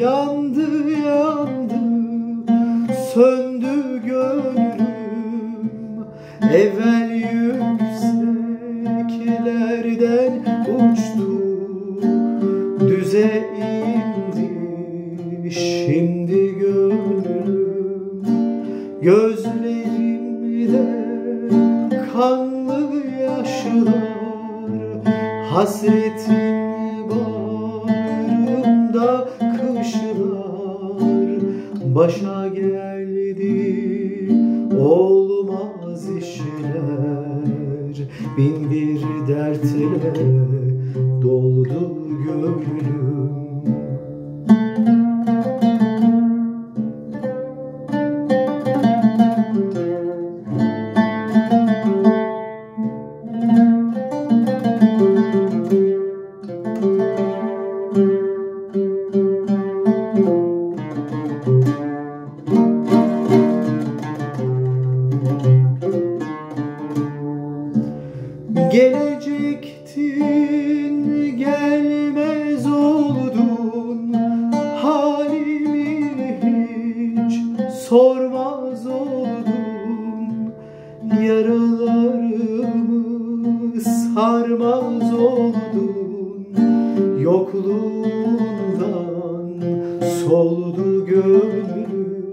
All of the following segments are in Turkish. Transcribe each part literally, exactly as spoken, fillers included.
Yandı yandı söndü gönlüm, evvel yükseklerden uçtu, düze indi şimdi gönlüm. Gözlerimde kanlı yaşlar, hasretin bağrımda kışlar. Başa geldi olmaz işler, bin bir dertle doldu gönlüm. Gelecektin, gelmez oldun, halimi hiç sormaz oldun. Yaralarımı sarmaz oldun, yokluğundan soldu gönlüm.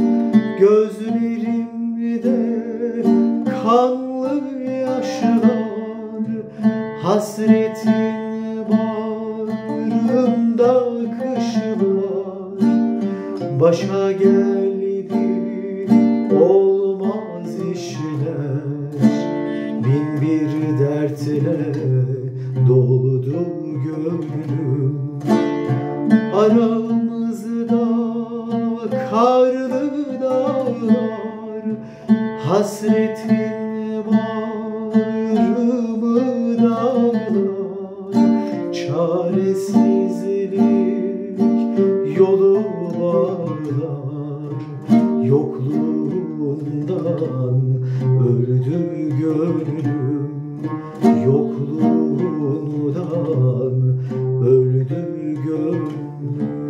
Gözlerimde kanlı yaşlar, hasretin bağrımda kışlar. Başa geldi olmaz işler, bin bir dertle doldu gönlüm. Aramızda karlı dağlar, hasretin bağrımı dağlar. Çaresizlik yolu bağlar, yokluğundan öldü gönlüm. Yokluğundan öldü gönlüm.